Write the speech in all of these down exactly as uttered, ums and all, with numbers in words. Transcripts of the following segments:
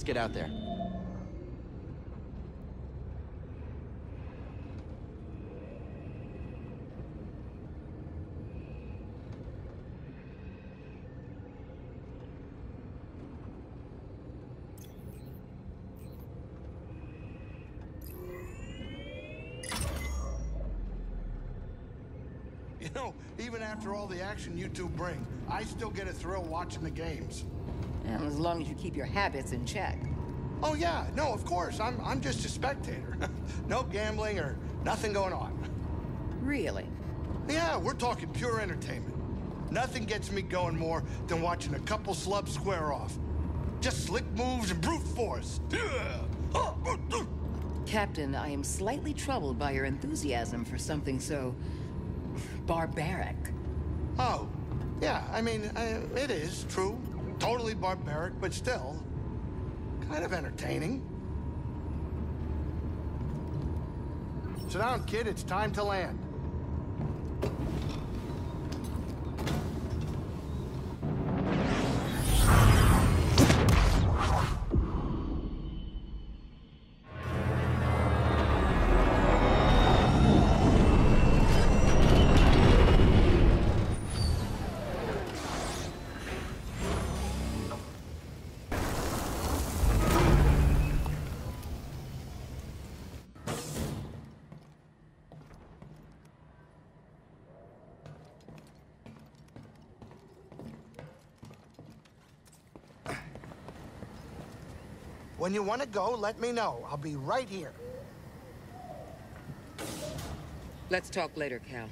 Let's get out there. You know, even after all the action you two bring, I still get a thrill watching the games. Well, as long as you keep your habits in check. Oh yeah, no, of course. I'm I'm just a spectator. No gambling or nothing going on. Really? Yeah, we're talking pure entertainment. Nothing gets me going more than watching a couple slubs square off. Just slick moves and brute force. Captain, I am slightly troubled by your enthusiasm for something so barbaric. Oh, yeah, I mean, uh, it is true. Totally barbaric, but still kind of entertaining. Sit down, kid. It's time to land. When you want to go, let me know. I'll be right here. Let's talk later, Cal.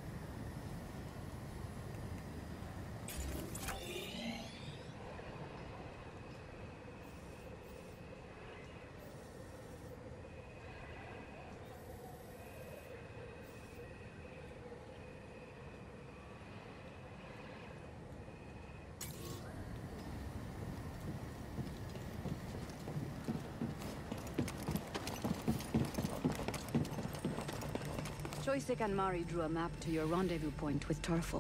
Choisek and Mari drew a map to your rendezvous point with Tarful.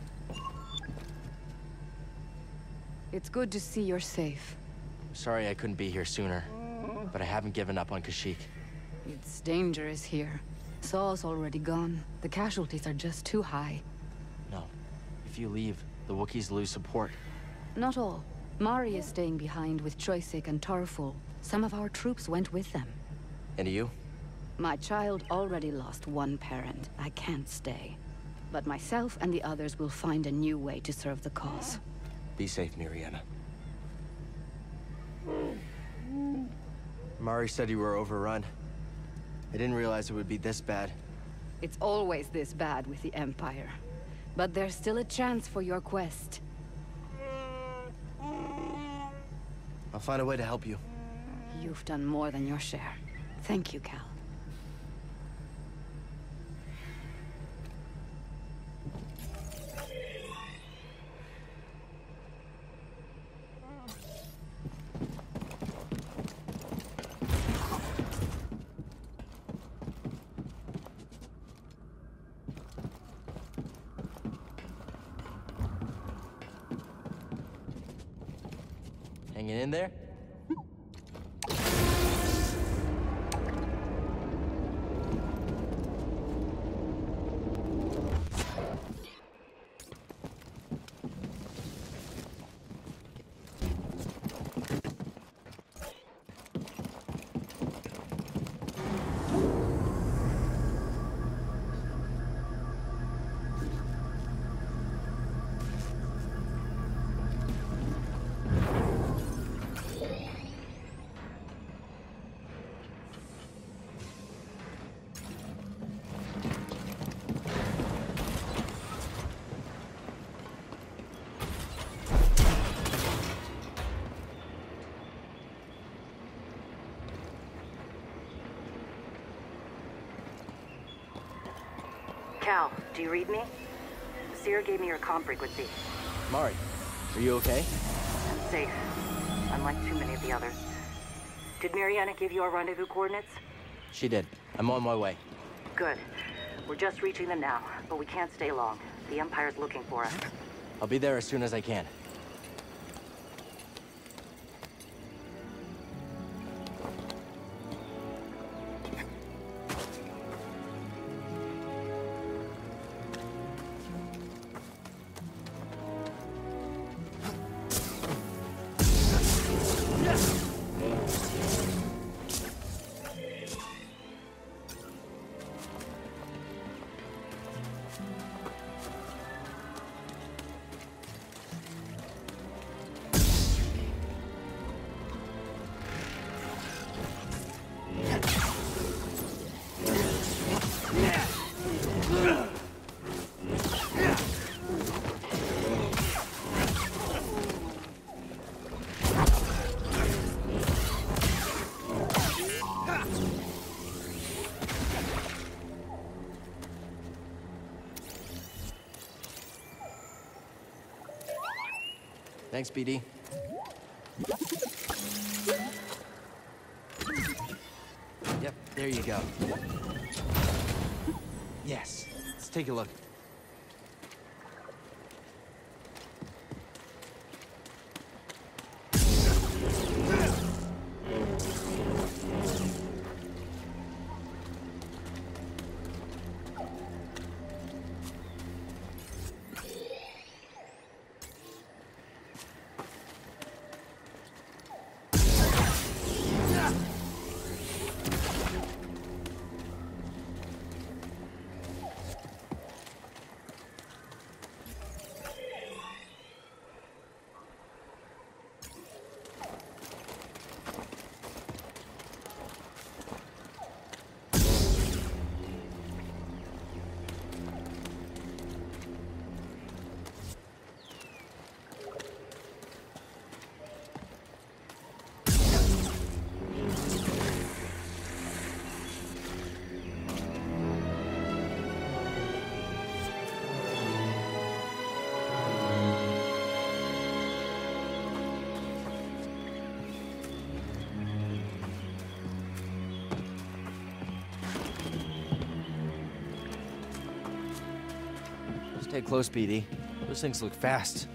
It's good to see you're safe. Sorry I couldn't be here sooner, but I haven't given up on Kashyyyk. It's dangerous here. Saul's already gone. The casualties are just too high. No. If you leave, the Wookiees lose support. Not all. Mari is staying behind with Choisek and Tarful. Some of our troops went with them. And you? My child already lost one parent. I can't stay. But myself and the others will find a new way to serve the cause. Be safe, Miriana. Mari said you were overrun. I didn't realize it would be this bad. It's always this bad with the Empire. But there's still a chance for your quest. I'll find a way to help you. You've done more than your share. Thank you, Cal. Hanging in there? Cal, do you read me? Seer gave me your comm frequency. Mari, are you okay? I'm safe, unlike too many of the others. Did Miriana give you our rendezvous coordinates? She did. I'm on my way. Good. We're just reaching them now, but we can't stay long. The Empire's looking for us. I'll be there as soon as I can. Thanks, B D. Yep, there you go. Yes, let's take a look. Stay close, B D. Those things look fast.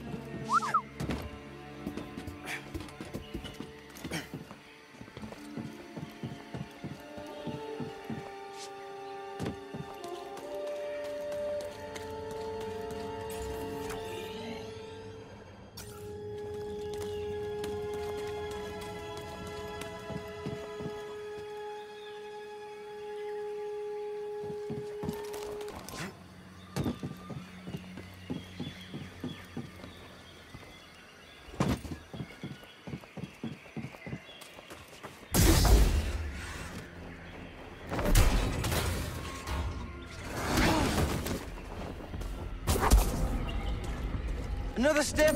Another step.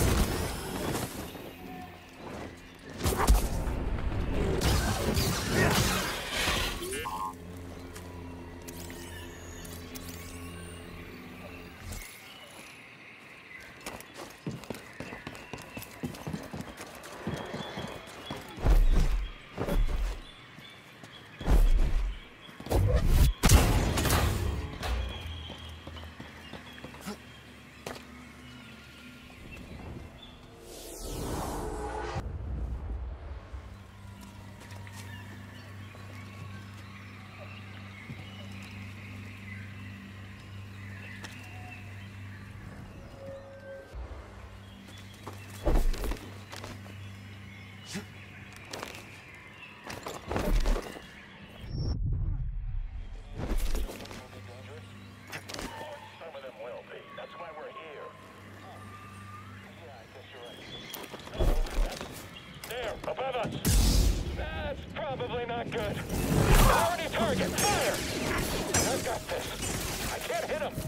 Above us. That's probably not good. Priority target. Fire! I've got this. I can't hit him.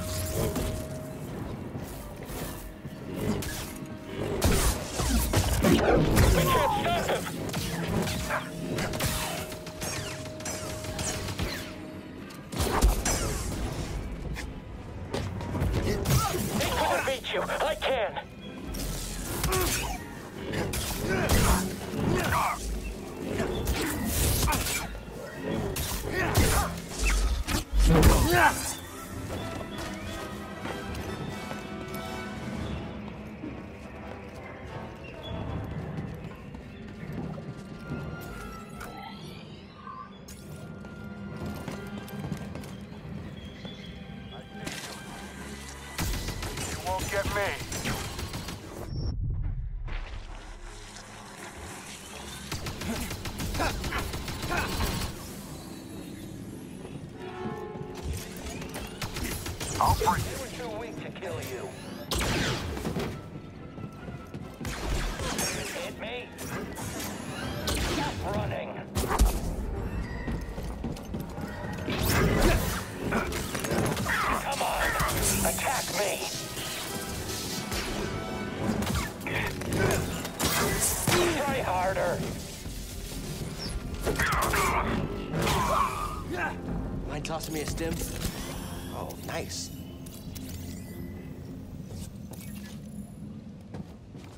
We can't stop him. He couldn't beat you. I can. You won't get me. I'll break. They were too weak to kill you. Hit me. Stop running. Come on. Attack me. Try harder. Mind tossing me a stim? Oh, nice.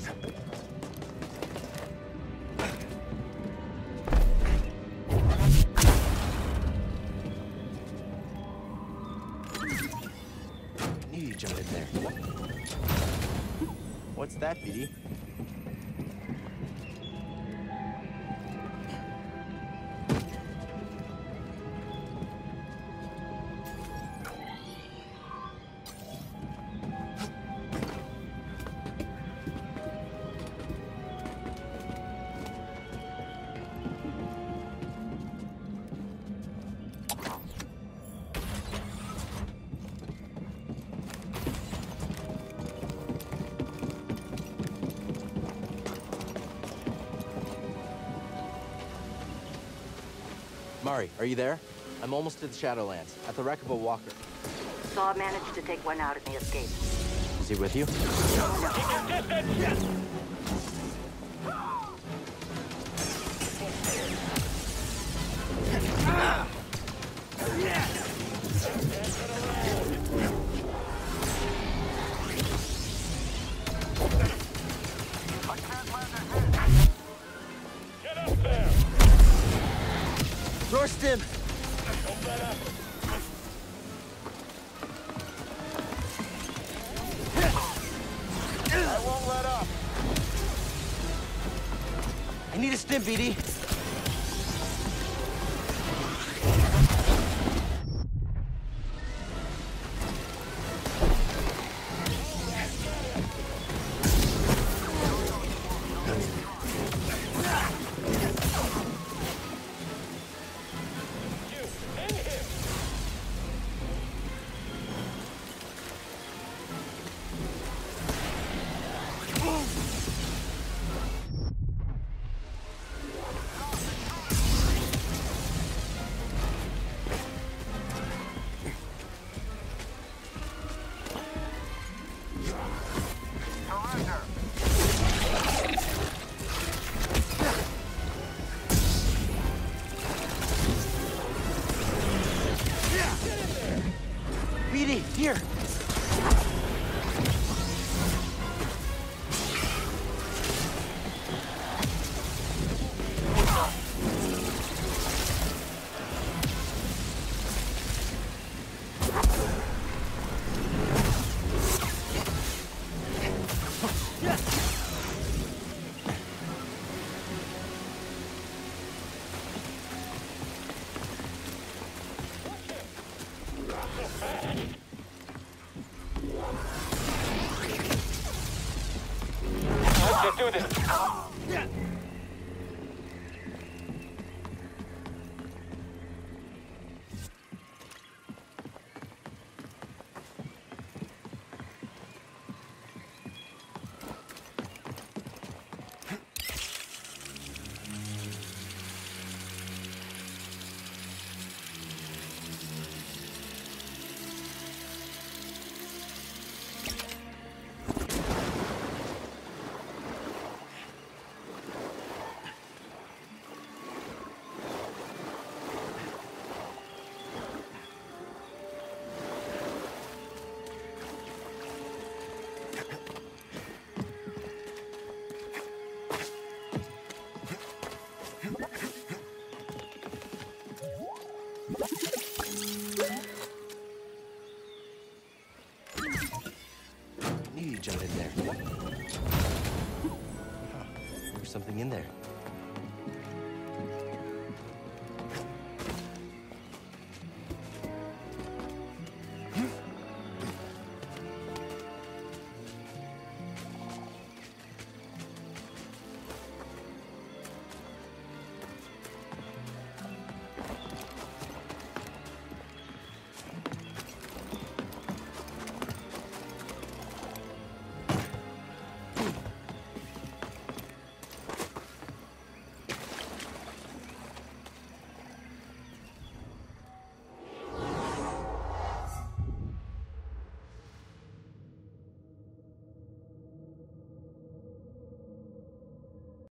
Knew you jumped in there. What's that, B D? Mari, are you there? I'm almost to the Shadowlands, at the wreck of a walker. Saw managed to take one out in the escape. Is he with you? Get up there! Rorston! Hold that up. I won't let up. I need a stim, B D. You, and him. B D, here! Let's do this. I knew you jumped in there. Huh. There's something in there.